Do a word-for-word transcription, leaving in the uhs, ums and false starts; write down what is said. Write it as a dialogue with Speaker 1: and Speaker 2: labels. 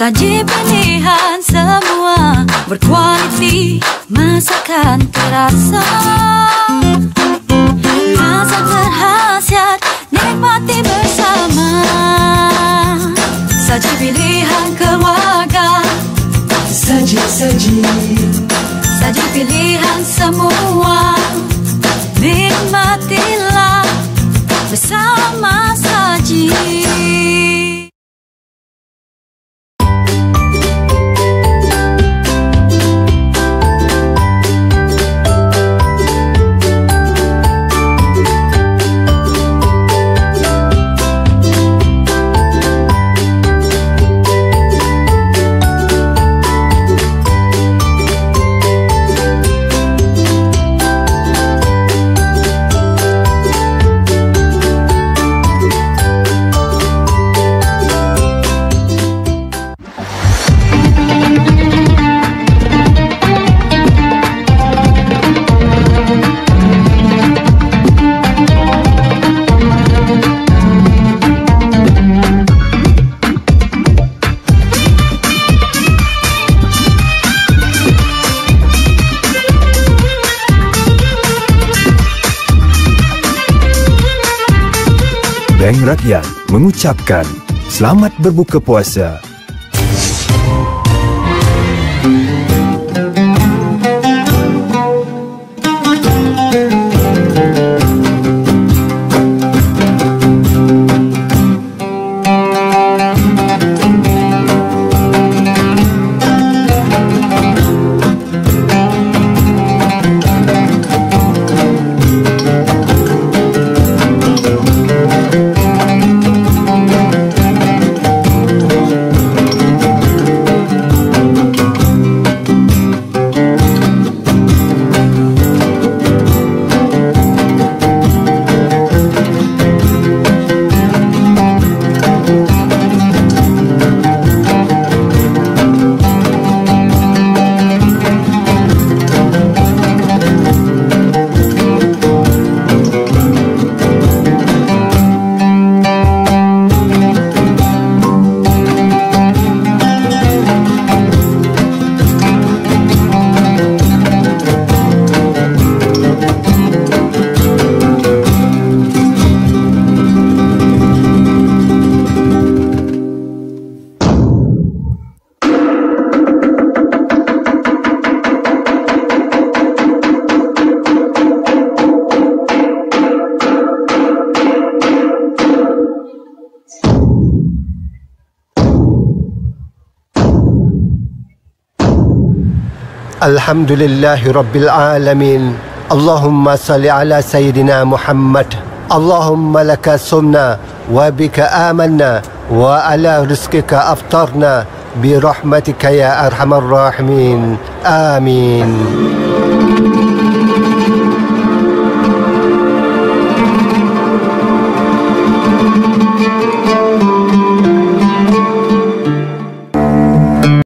Speaker 1: Saji pilihan semua berkualiti, masakan terasa, rasa terhasiat, nikmati bersama. Saji pilihan keluarga, saji-saji, saji pilihan semua, nikmatilah bersama saji.
Speaker 2: Bank Rakyat mengucapkan selamat berbuka puasa.
Speaker 3: Alhamdulillahi Rabbil Alamin. Allahumma salli ala Sayyidina Muhammad. Allahumma laka sumna wa bika amanna wa ala rizqika aftarna bi rahmatika ya arhamar rahimin. Amin.